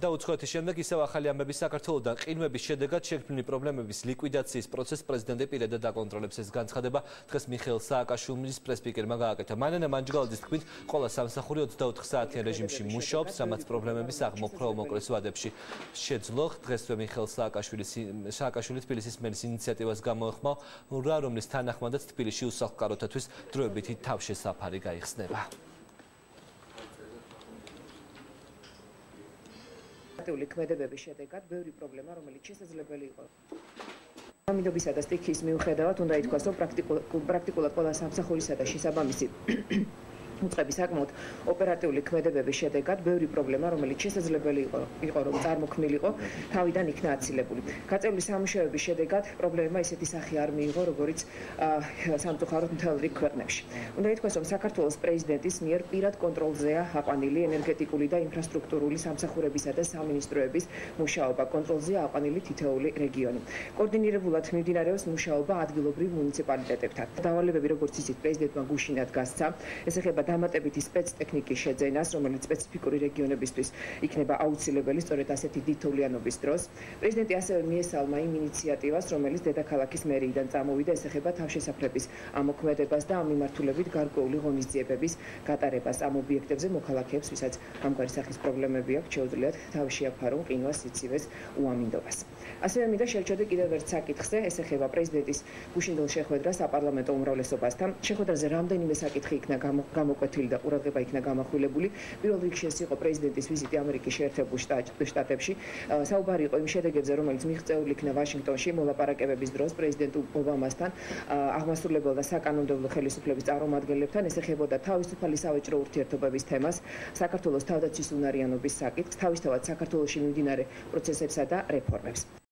და უცხოეთის შემდეგ ისევ ახალი ამბები საქართველოდან ყინვების შედეგად შექმნილი პრობლემების ლიკვიდაციის პროცესს პრეზიდენტი პირადად აკონტროლებს. ეს განცხადება დღეს მიხეილ სააკაშვილის პრესპიკერმა გააკეთა. მანანა მანჯგალაძის თქმით, ყველა სამსახური 24 საათიან რეჟიმში მუშაობს, რამაც პრობლემების აღმოფხვრა უმოკლეს ვადებში შეძლო. დღესვე მიხეილ სააკაშვილი თბილისის მერის ინიციატივას გამოეხმაურა, რომლის თანახმადაც თბილისში უსახლკაროთათვის დროებითი თავშესაფარი გაიხსნება. ოპერატიული ქმედებების შედეგად ბევრი პრობლემა, რომელიც შესაძლებელი იყო. ამინდობისა და სტიქიის მიუხედავად, უნდა ითქვას, რომ პრაქტიკულად ყველა სამსახურისა და შესაბამისი უწყების საკმაოდ ოპერატიული ქმედებების შედეგად ბევრი პრობლემა, რომელიც შესაძლებელი იყო რომ წარმოქმნილიყო, თავიდან იქნა აცილებული. გაწეული სამუშაოების შედეგად პრობლემა ისეთი სახე არ მიიღო, როგორიც სამწუხაროდ მთელ რიგ ქვეყნებში. უნდა ითქვას, რომ საქართველოს პრეზიდენტის მიერ პირად კონტროლზეა აყვანილი ენერგეტიკული და ინფრასტრუქტურული სამსახურებისა და სამინისტროების მუშაობა. კონტროლზეა აყვანილი თითოეული რეგიონი. კოორდინირებულად მიმდინარეობს მუშაობა ადგილობრივ მუნიციპალიტეტებთან. დავალებები, როგორც იცით, პრეზიდენტმა გუშინად გასცა, ეს ეხება დამატებითი სპეცტექნიკის შეძენას, რომელიც სპეციფიკური რეგიონებისთვის იქნება აუცილებელი სწორედ ასეთი დიდთოვლიანობის დროს. პრეზიდენტი ასევე მიესალმა იმ ინიციატივას, რომელიც დედაქალაქის მერიიდან წამოვიდა, ეს ეხება თავშესაფრების ამოქმედებას და ამ მიმართულებით გარკვეული ღონისძიებების გატარებას. ამ ობიექტებზე მოქალაქეებს, ვისაც ამგვარი სახის პრობლემები აქვს, შეუძლიათ თავი შეაფარონ ყინვას, სიცივეს, უამინდობას. ასევე მინდა შევჩოდე კიდევ ერთ საკითხზე, ეს ეხება პრეზიდენტის გუშინდელ შეხვედრას საპარლამენტო უმრავლესობასთან. შეხვედრაზე რამდენიმე საკითხი იქნა გამოკვეთილი და ყურადღება იქნა გამახვილებული. პირველ რიგში ეს იყო პრეზიდენტის ვიზიტი ამერიკის შეერთებულ შტატებში. საუბარი იყო იმ შედეგებზე, რომელიც მიღწეული იქნა ვაშინგტონში მოლაპარაკებების დროს პრეზიდენტ ობამასთან, აღმასრულებელ და საკანონმდებლო ხელისუფლების წარმომადგენლებთან. ეს ეხებოდა თავისუფალი სავაჭრო ურთიერთობების თემას, საქართველოს თავდაცვის უნარიანობის საკითხს, თავისთავად საქართველოში მიმდინარე პროცესებსა და რეფორმებს.